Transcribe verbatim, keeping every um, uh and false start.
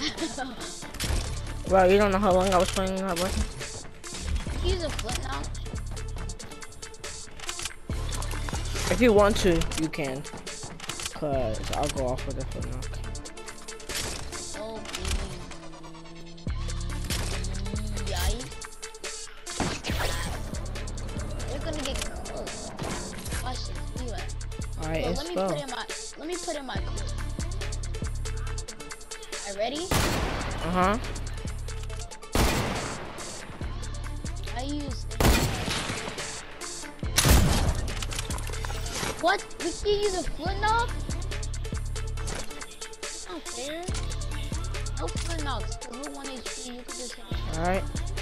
Bro, you don't know how long I was playing that weapon? Use a flint now. If you want to, you can. Cause I'll go off with a flint knock. Oh, yikes. They're gonna get close. Watch this. Where you at? Alright, Well, it's let me slow. put in my let me put in my clue. Alright, ready? Uh-huh. I use What? We can use a flint knock? Not fair. No flint knocks, because we're one H P, you can just hit it. Alright.